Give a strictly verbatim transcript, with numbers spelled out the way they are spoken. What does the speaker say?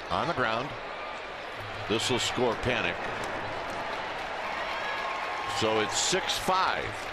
on the ground. This will score Panik. So it's six five.